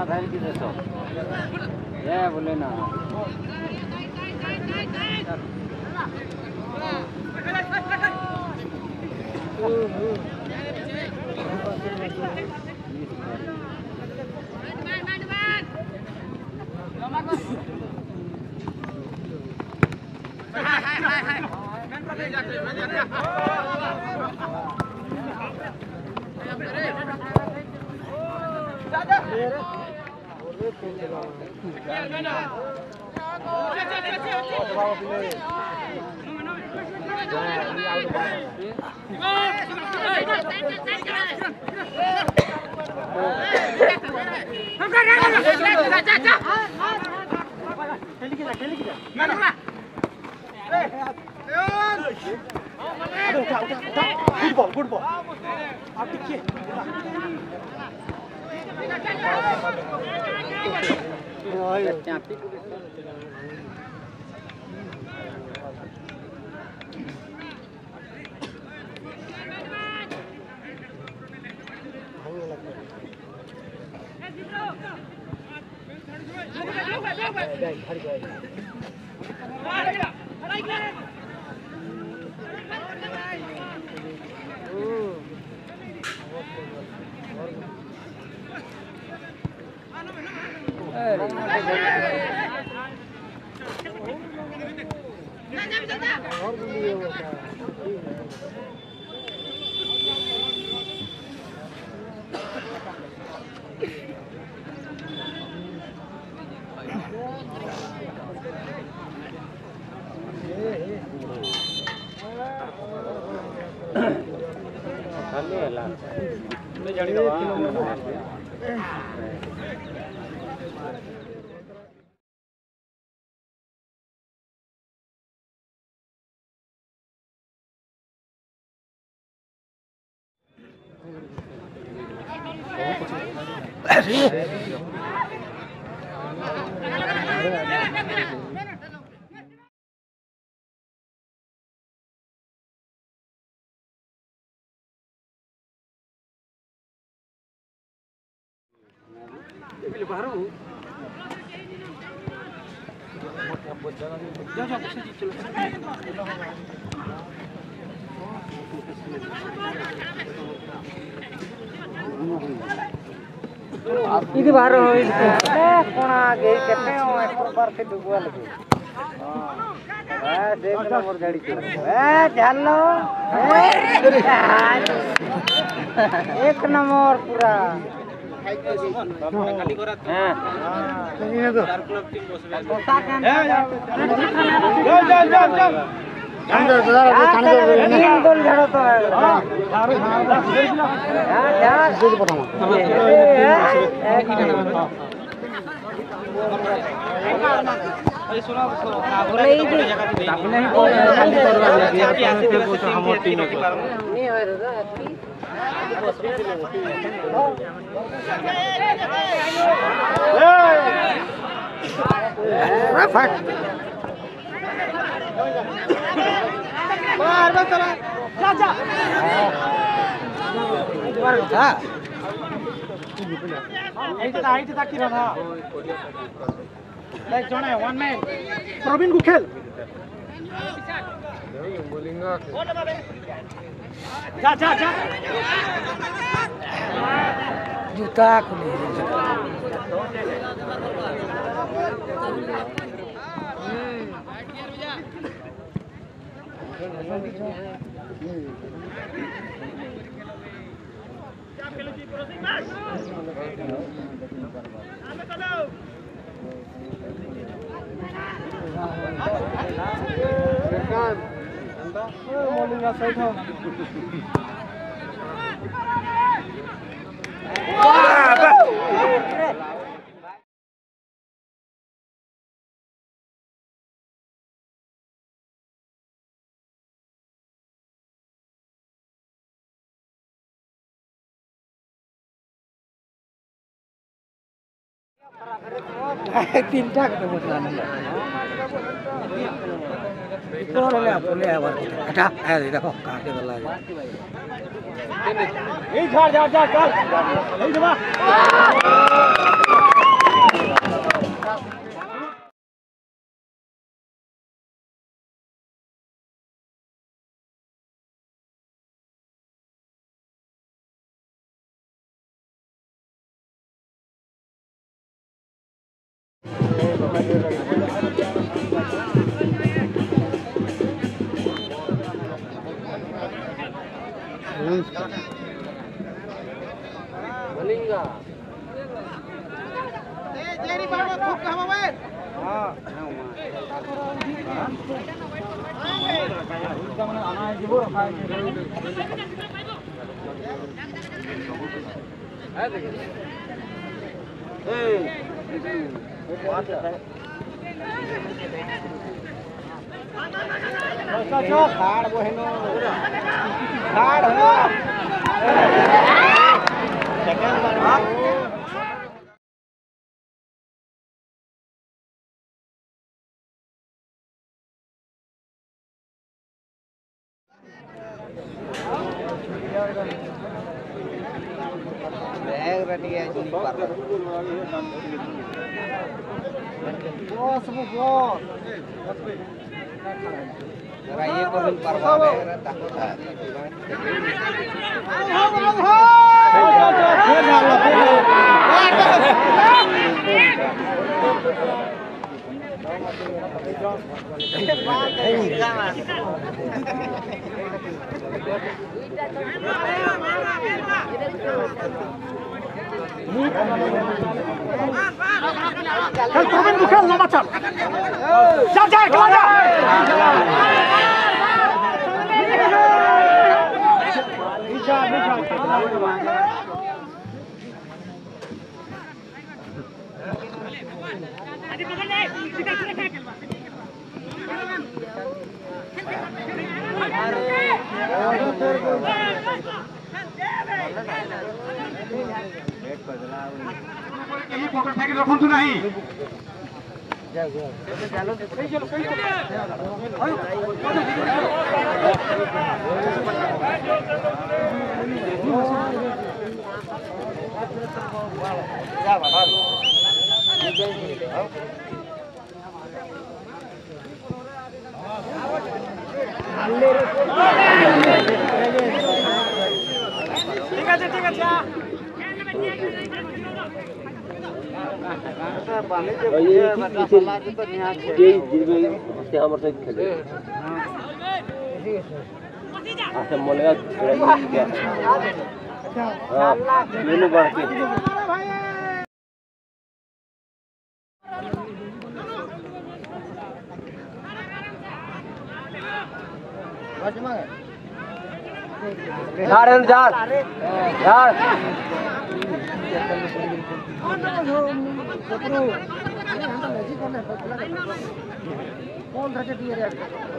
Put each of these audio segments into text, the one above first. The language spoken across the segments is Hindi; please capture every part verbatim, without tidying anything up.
बोले ना Good ball, good ball. इधर बाहर हो कौन आगे कितने हो एक बार से डुबवा लगे बस एक नंबर गाड़ी चल ए ध्यान लो एक नंबर पूरा खाली करा हां नहीं तो चार क्लब टीम बसबे जा जा जा जा अंदर दादा तीन गोल झड़ो तो हां यार यार दूध पटामा अरे सुनो बोले ई आपने ही खाली करवा दिया कि आसे देवे हमर टीम नहीं होय रे फट बार बार चला जा जा बार उठा এইটা আইতে তাকি রাখা লাইক জনে ওয়ান ম্যান প্রবীণ গুখেল বোলিং যা যা যা জুতা খুলে तीनटा ketemu sana. Itu boleh boleh awak. Ada, eh देखो काटे वाला है. ये झाड़ झाड़ झाड़. ये जमा. बोलिंगा ए जेरी बाबा खूब कहां बाबा हां खाड़ बहनो खाड़ हो सेकंड बार बैग रेडी है जी पर बॉस वो बॉस जरा ये को दिन परवा बैग रहता है आओ आओ आओ फिर डालो चल तुम निकल ना बच्चा जा जा निकल जा नीचा नीचा आदि पकड़ ले सीधा सीधा खेल ये पकड़ फेंक रखूं तू नहीं चलो चलो सही चलो सही चलो जा बाबा ঠিক আছে ঠিক আছে पानी जो ये बता समाज तो यहां ये जीवे से हमर से खेले अच्छा मोलेगा क्या अच्छा हां मेनू बढ़ के झाड़ झाड़ झाड़ कौन था दिए रे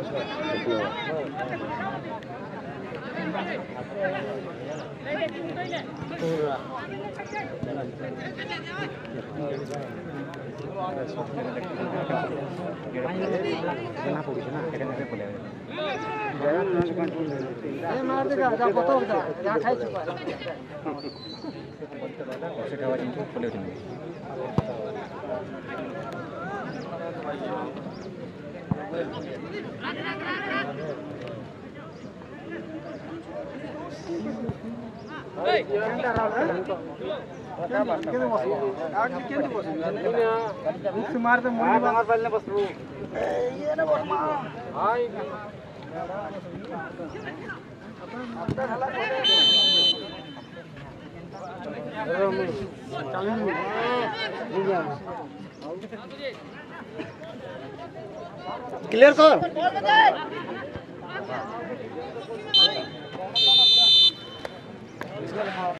मार देगा जा फोटो जा जा खाई चुका से खावा जिनको खोले होते मार तो मार पहले बस रू ये ना बस हां क्लियर कर